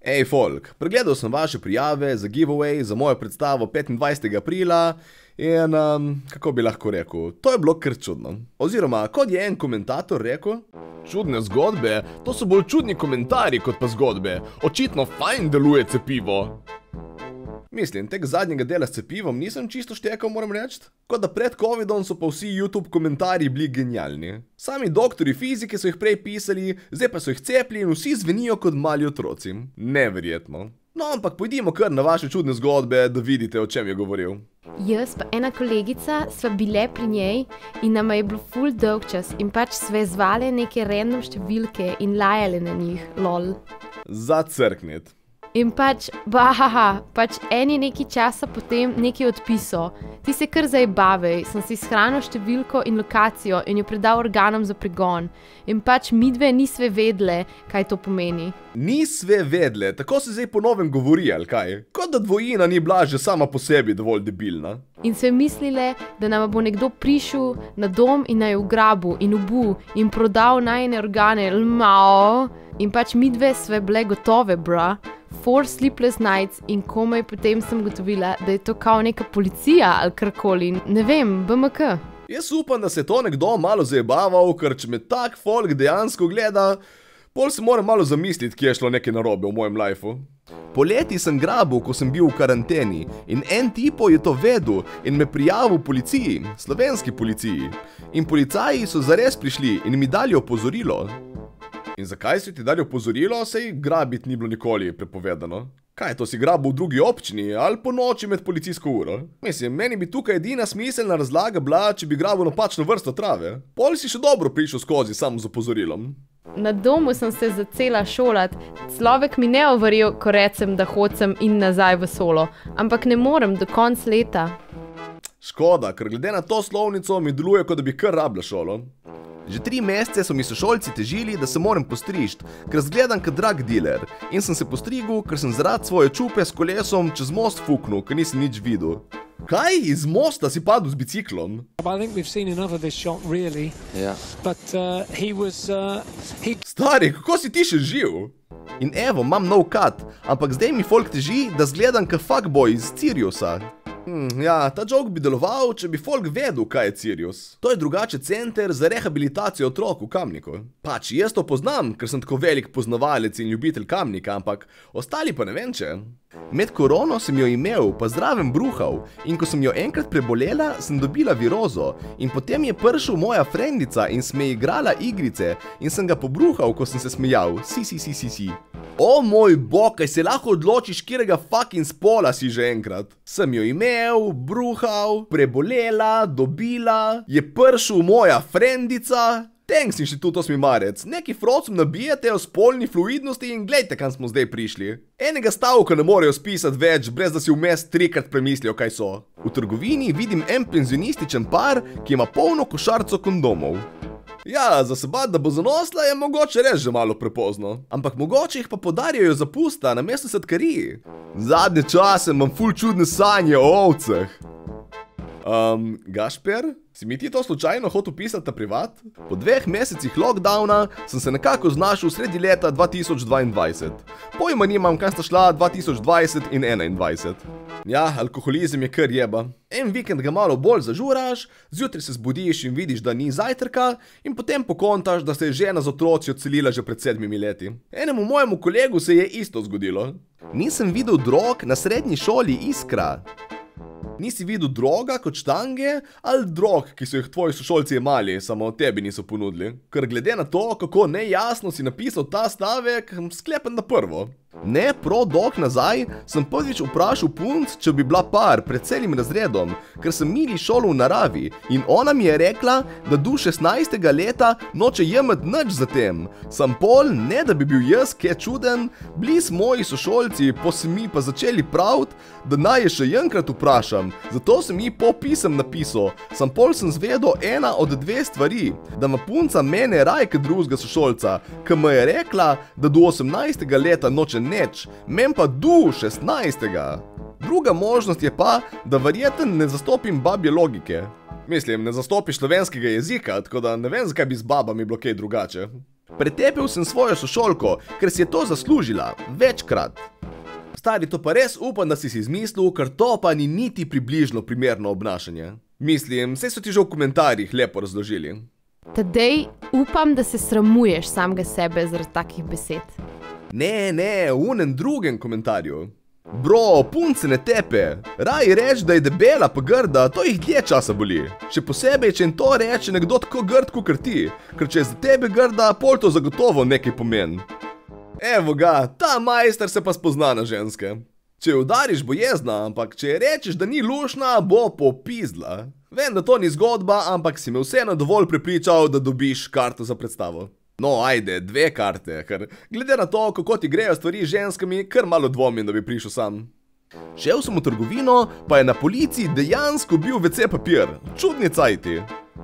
Ej, folk, pregledal sem vaše prijave za giveaway za mojo predstavo 25. aprila in, kako bi lahko rekel, to je bilo kar čudno. Oziroma, kot je en komentator rekel, čudne zgodbe, to so bolj čudni komentarji kot pa zgodbe. Očitno fajn deluje cepivo. Mislim, tega zadnjega dela s cepivom nisem čisto štekal, moram reči. Kot da pred covidom so pa vsi YouTube komentarji bili genialni. Sami doktori fizike so jih prej pisali, zdaj pa so jih cepili in vsi zvenijo kot mali otroci. Neverjetno. No, ampak pojdimo kar na vaše čudne zgodbe, da vidite, o čem je govoril. Jaz pa ena kolegica sva bile pri njej in nama je bilo ful dolgčas in pač sve zvale neke random številke in lajale na njih, lol. Zacrknit. In pač, bahaha, pač en je nekaj časa potem nekaj odpisal. Ti se kar zajebavej, sem si shranil številko in lokacijo in jo predal organom za pregon. In pač midve nisve vedle, kaj to pomeni. Nisve vedle, tako se zdaj po novem govori, ali kaj? Kot da dvojina ni bila že sama po sebi dovolj debilna. In sve mislile, da nama bo nekdo prišel na dom in naj ugrabil in ubil in prodal najine organe, lmao. In pač midve sve bile gotove, bra. 4 sleepless nights in komaj potem sem gotovila, da je to kao neka policija ali karkoli, ne vem, BMK. Jaz upam, da se je to nekdo malo zajebaval, ker če me tak folk dejansko gleda, pol se moram malo zamisliti, kje je šlo nekaj narobe v mojem lifeu. Poleti sem grabil, ko sem bil v karanteni in en tipo je to vedel in me prijavil policiji, slovenski policiji. In policaji so zares prišli in mi dali opozorilo. In zakaj so ti dali opozorilo, sej grabit ni bilo nikoli prepovedano? Kaj, to si grabil v drugi občini ali po noči med policijsko uro? Mislim, meni bi tukaj edina smiselna razlaga bila, če bi grabil napačno vrsto trave. Pol si še dobro prišel skozi samo z opozorilom. Na domu sem se začela šolat, človek mi ne overil, ko recem, da hočem in nazaj v solo, ampak ne morem do konca leta. Škoda, ker glede na to slovnico mi deluje, kot da bi kar rabila šolo. Že 3 mesece so mi sošolci težili, da se moram postrižt, ker zgledam kot drug dealer. In sem se postrigel, ker sem zaradi svoje čupe s kolesom čez most fuknil, ker nisem nič videl. Kaj? Iz mosta si padel z biciklom? Stari, kako si ti še živ? In evo, imam nov kat, ampak zdaj mi folk teži, da zgledam kot fuckboy iz Siriusa. Ja, ta joke bi deloval, če bi folk vedel, kaj je Sirius. To je drugače center za rehabilitacijo otrok v Kamniku. Pač, jaz to poznam, ker sem tako velik poznavalec in ljubitelj Kamnika, ampak ostali pa ne vem če. Med korono sem jo imel, pa zraven bruhal, in ko sem jo enkrat prebolela, sem dobila virozo. In potem je prišel moja frendica in sme igrala igrice in sem ga pobruhal, ko sem se smejal. Si. O moj bog, kaj se lahko odločiš, kjerega fucking spola si že enkrat. Sem jo imel, bruhal, prebolela, dobila, je prišel moja frendica. Thanks, Inštitut 8. marec, neki frocom nabijate o spolni fluidnosti in glejte, kam smo zdaj prišli. Enega stavka ne morejo spisati več, brez da si vmes 3-krat premislijo, kaj so. V trgovini vidim en penzionističen par, ki ima polno košarico kondomov. Ja, za se bati, da bo zanosla, je mogoče res že malo prepozno. Ampak mogoče jih pa podarijo za pusta, namesto sladkariji. Zadnje čase imam ful čudne sanje o ovceh. Gašper, si mi ti to slučajno hotel pisati na privat? Po 2 mesecih lockdowna sem se nekako znašel sredi leta 2022. Pojma nimam, kam sta šla 2020 in 2021. Ja, alkoholizem je kar jeba. En vikend ga malo bolj zažuraš, zjutraj se zbudiš in vidiš, da ni zajtrka in potem pokontaš, da se je žena z otroci odselila že pred 7 leti. Enemu mojemu kolegu se je isto zgodilo. Nisem videl drog na srednji šoli Iskra. Nisi videl droga kot štange ali drog, ki so jih tvoji sošolci jemali, samo tebi niso ponudili? Ker glede na to, kako nejasno si napisal ta stavek, sklepam na prvo. Ne, dok nazaj sem prvič vprašal punc, če bi bila par pred celim razredom, ker sem mili šolo v naravi in ona mi je rekla, da do 16. leta noče jemet nič za tem. Sam pol, ne da bi bil jaz kaj čuden, bliz moji sošolci po se mi pa začeli praviti, da naj je še enkrat vprašam, zato sem ji po pisem napisal. Sam pol sem zvedel ena od 2 stvari, da ma punca mene raje kot drugega sošolca, ki me je rekla, da do 18. leta noče neč, men pa do 16. Druga možnost je pa, da verjeten ne zastopim babje logike. Mislim, ne zastopiš slovenskega jezika, tako da ne vem, zakaj bi z babami bilo kaj drugače. Pretepel sem svojo sošolko, ker si je to zaslužila, večkrat. Stari, to pa res upam, da si izmislil, ker to pa ni niti približno primerno obnašanje. Mislim, vse so ti že v komentarjih lepo razložili. Tadej, upam, da se sramuješ samega sebe zaradi takih besed. Ne, v unem drugem komentarju. Bro, punce ne tepe. Raj reč, da je debela pa grda, to jih dlje časa boli. Še posebej, če jim to reče nekdo tako grd kakor ti. Ker če je za tebe grda, pol to zagotovo nekaj pomeni. Evo ga, ta majster se pa spozna na ženske. Če jo udariš, bo jezna, ampak če ji rečeš, da ni lušna, bo popizdla. Vem, da to ni zgodba, ampak si me vseeno dovolj prepričal, da dobiš karto za predstavo. No, ajde, 2 karte, ker glede na to, kako ti grejo stvari z ženskami, kar malo dvomim, da bi prišel sam. Šel sem v trgovino, pa je na policiji dejansko bil WC papir. Čudni cajti.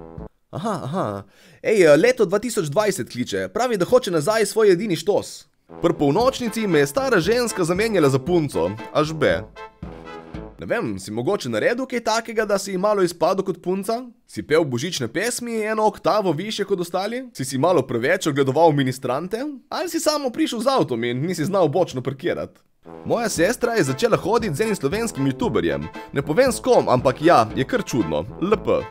Aha. Ej, leto 2020 kliče, pravi, da hoče nazaj svoj edini štos. Pri polnočnici me je stara ženska zamenjala za punco, až be. Ne vem, si mogoče naredil kaj takega, da si malo izpadel kot punca? Si pel božične pesmi eno oktavo više kot ostali? Si malo preveč ogledoval ministrante? Ali si samo prišel z avtom in nisi znal bočno parkirati? Moja sestra je začela hoditi z enim slovenskim youtuberjem. Ne povem s kom, ampak ja, je kar čudno. LP.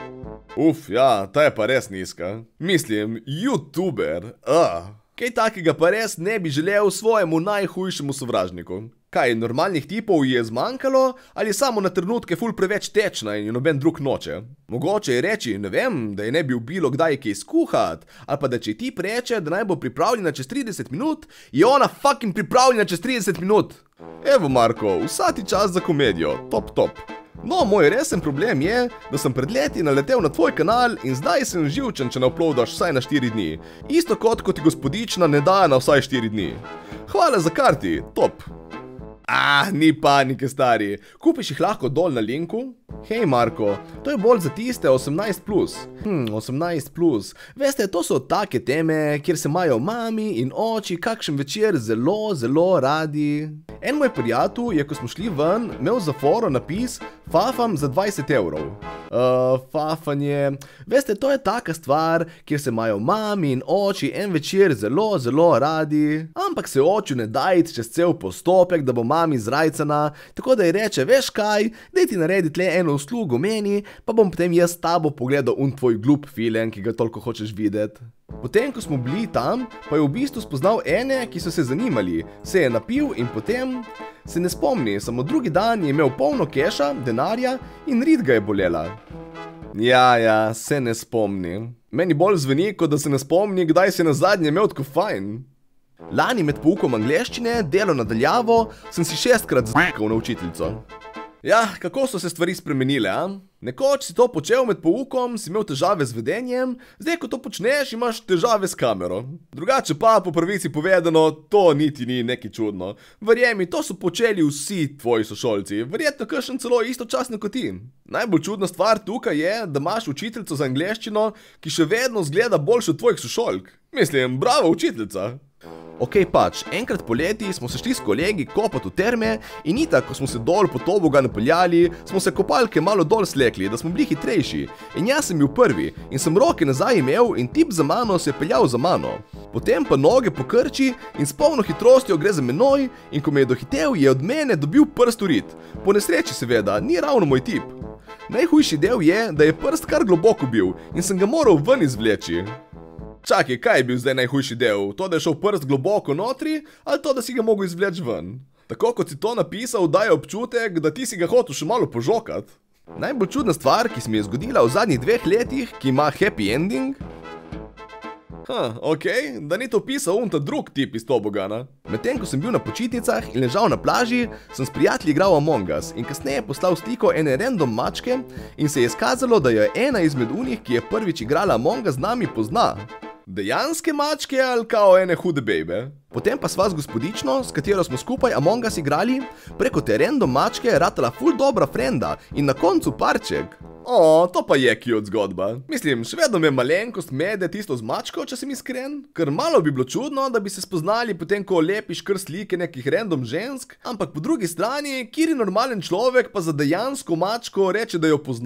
Ja, ta je pa res nizka. Mislim, youtuber, Kaj takega pa res ne bi želel svojemu najhujšemu sovražniku? Kaj, normalnih tipov ji je zmanjkalo, ali samo na trenutke ful preveč tečna in jo noben drug noče? Mogoče je reči, ne vem, da je ne bi ubilo kdaj kaj skuhat, ali pa da če tip reče, da naj bo pripravljena čez 30 minut, je ona fucking pripravljena čez 30 minut. Evo Marko, vsa ti čas za komedijo, top. No, moj resen problem je, da sem pred leti naletel na tvoj kanal in zdaj sem živčen, če ne uploadaš vsaj na 4 dni. Isto kot ti gospodična ne daje na vsaj 4 dni. Hvala za karti, top. Ni panike, stari. Kupiš jih lahko dol na linku? Hej Marko, to je bolj za tiste 18+. 18+. Veste, to so take teme, kjer se imajo mami in oči kakšen večer zelo radi. En moj prijatelj je, ko smo šli ven, imel za foro napis Fafam za 20 €. Fafanje. Veste, to je taka stvar, kjer se imajo mami in oči en večer zelo radi. Ampak se oču ne dajt čez cel postopek, da bo mami zrajcana, tako da ji reče, veš kaj, daj ti naredi tle eno uslugo meni, pa bom potem jaz s tabo pogledal tvoj glup film, ki ga toliko hočeš videti. Potem, ko smo bili tam, pa je v bistvu spoznal ene, ki so se zanimali, se je napil in potem se ne spomni, samo drugi dan je imel polno keša, denarja in rit ga je bolela. Ja, se ne spomni. Meni bolj zveni, kot da se ne spomni, kdaj se je nazadnje imel tako fajn. Lani med poukom angleščine, delo nadaljavo, sem si 6-krat z***kal na učiteljico. Ja, kako so se stvari spremenile, Nekoč si to počel med poukom, si imel težave z vedenjem, zdaj ko to počneš, imaš težave s kamero. Drugače pa, po pravici povedano, to niti ni nekaj čudno. Verjemi, to so počeli vsi tvoji sošolci, verjetno kakšen celo istočasno kot ti. Najbolj čudna stvar tukaj je, da imaš učiteljico za angleščino, ki še vedno zgleda boljše od tvojih sošolk. Mislim, bravo učiteljica. Ok, pač, enkrat poleti smo se šli s kolegi kopati v terme in itak, ko smo se dol po tobogan napeljali, smo se kopalke malo dol slekli, da smo bili hitrejši. In jaz sem bil prvi in sem roke nazaj imel in tip za mano se je peljal za mano. Potem pa noge pokrči in s polno hitrostjo gre za menoj in ko me je dohitel, je od mene dobil prst v rit. Po nesreči seveda, ni ravno moj tip. Najhujši del je, da je prst kar globoko bil in sem ga moral ven izvleči. Čakaj, kaj je bil zdaj najhujši del? To, da je šel prst globoko notri, ali to, da si ga mogel izvleči ven? Tako kot si to napisal, daje občutek, da ti si ga hotel še malo požokat. Najbolj čudna stvar, ki se mi je zgodila v zadnjih 2 letih, ki ima happy ending? Ok, da ni to pisal ta drug tip iz tobogana. Medtem, ko sem bil na počitnicah in ležal na plaži, sem s prijatelji igral Among Us in kasneje poslal sliko ene random mačke in se je izkazalo, da jo je ena izmed unih, ki je prvič igrala Among Us z nami, pozna. Dejanske mačke ali kao ene hude bejbe? Potem pa sva z gospodično, s katero smo skupaj Among Us igrali, preko te random mačke ratala ful dobra frenda in na koncu parček. To pa je cute zgodba. Mislim, še vedno me malenkost mede tisto z mačko, če sem iskren. Ker malo bi bilo čudno, da bi se spoznali potem, ko lepiš kar slike nekih random žensk, ampak po drugi strani, kjer je normalen človek pa za dejansko mačko reče, da jo pozna.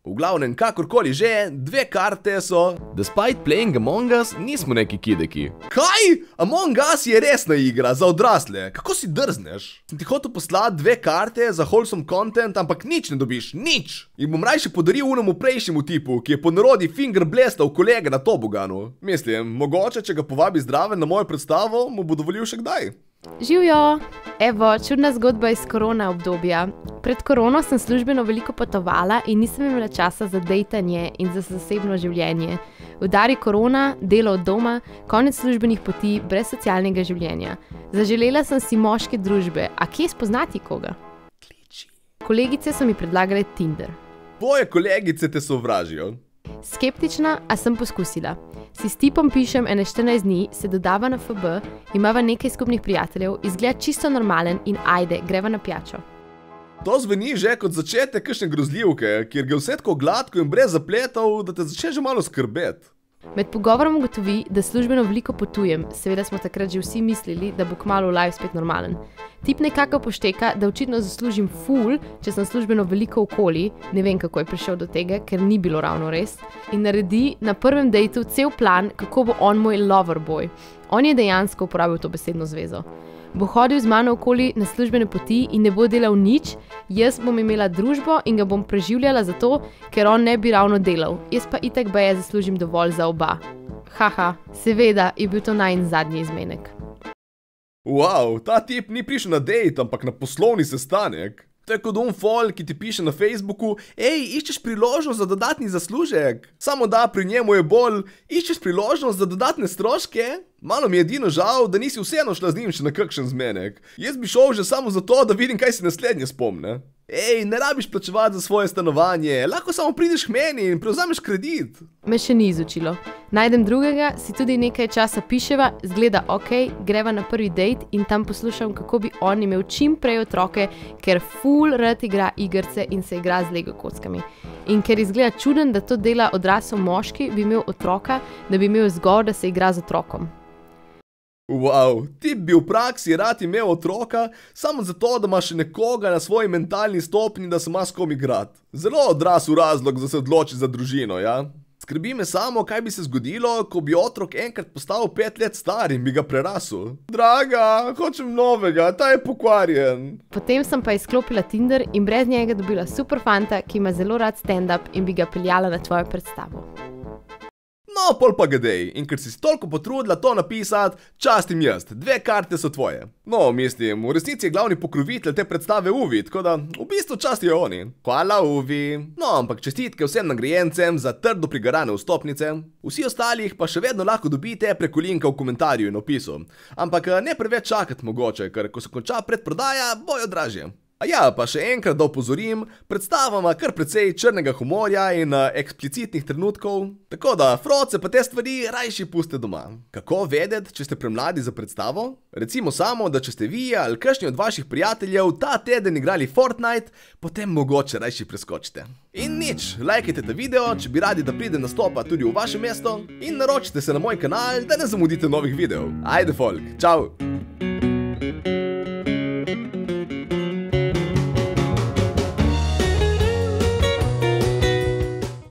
V glavnem, kakorkoli že, 2 karte so. Despite playing Among Us, nismo neki kideki. Kaj? Among Us je resna igra za odrasle. Kako si drzneš? Sem ti hotel poslati 2 karte za wholesome content, ampak nič ne dobiš, nič. In bom rajši podaril unemu prejšnjemu tipu, ki je po narodi finger blestal kolega na toboganu. Mislim, mogoče, če ga povabi zdraven na mojo predstavo, mu bo dovolil še kdaj. Živjo! Evo, čudna zgodba iz korona obdobja. Pred korono sem službeno veliko potovala in nisem imela časa za dejtanje in za zasebno življenje. Udari korona, delo od doma, konec službenih poti, brez socialnega življenja. Zaželela sem si moške družbe, a kje spoznati koga? Kolegice so mi predlagale Tinder. Tvoje kolegice te sovražijo. Skeptična, a sem poskusila. Si s tipom pišem ene 14 dni, se dodava na FB, imava nekaj skupnih prijateljev, izgleda čisto normalen in ajde, greva na pijačo. To zveni že kot začetek kakšne grozljivke, kjer ga vse tako gladko in brez zapletov, da te začne že malo skrbeti. Med pogovorom ugotovi, da službeno veliko potujem, seveda smo takrat že vsi mislili, da bo kmalu live spet normalen. Tip nekako pošteka, da očitno zaslužim ful, če sem službeno veliko okoli, ne vem kako je prišel do tega, ker ni bilo ravno res, in naredi na prvem dejtu cel plan, kako bo on moj lover boy. On je dejansko uporabil to besedno zvezo. Bo hodil z mano okoli na službene poti in ne bo delal nič, jaz bom imela družbo in ga bom preživljala zato, ker on ne bi ravno delal. Jaz pa itak baje zaslužim dovolj za oba. Haha, seveda je bil to najin zadnji izmenek. Wow, ta tip ni prišel na dejt, ampak na poslovni sestanek. To je kot fol, ki ti piše na Facebooku, iščeš priložnost za dodatni zaslužek. Samo da pri njemu je bolj, iščeš priložnost za dodatne stroške. Malo mi je edino žal, da nisi vseeno šla z njim še na kakšen zmenek. Jaz bi šel že samo zato, da vidim, kaj si naslednje spomne. Ne rabiš plačevati za svoje stanovanje, lahko samo prideš k meni in prevzameš kredit. Me še ni izučilo. Najdem drugega, si tudi nekaj časa piševa, zgleda ok, greva na prvi dejt in tam poslušam, kako bi on imel čim prej otroke, ker ful rad igra igrce in se igra z Lego kockami. In ker izgleda čuden, da to dela odrasel moški, bi imel otroka, da bi imel zgor, da se igra z otrokom. Wow, tip bi v praksi rad imel otroka, samo zato, da ima še nekoga na svoji mentalni stopni, da se ima s kom igrati. Zelo odrasel razlog, da se odloči za družino, ja? Skrbi me samo, kaj bi se zgodilo, ko bi otrok enkrat postal 5 let star in bi ga prerasel. Draga, hočem novega, ta je pokvarjen. Potem sem pa izklopila Tinder in brez njega dobila super fanta, ki ima zelo rad stand-up in bi ga peljala na tvojo predstavo. No, pol pa gadej, in ker si toliko potrudila to napisati, častim jaz, 2 karte so tvoje. No, mislim, v resnici je glavni pokrovitelj te predstave Uvi, tako da v bistvu častijo oni. Hvala Uvi. No, ampak čestitke vsem nagrajencem za trdo prigarane vstopnice. Vsi ostalih pa še vedno lahko dobite preko linka v komentarju in opisu. Ampak ne preveč čakati mogoče, ker ko se konča predprodaja, bojo dražje. A ja, pa še enkrat da opozorim, predstava ima kar precej črnega humorja in eksplicitnih trenutkov, tako da froce pa te stvari rajši puste doma. Kako vedeti, če ste premladi za predstavo? Recimo samo, da če ste vi ali kakšni od vaših prijateljev ta teden igrali Fortnite, potem mogoče rajši preskočite. In nič, lajkajte ta video, če bi radi, da pride nastopa tudi v vaše mesto, in naročite se na moj kanal, da ne zamudite novih videov. Ajde folk, čau!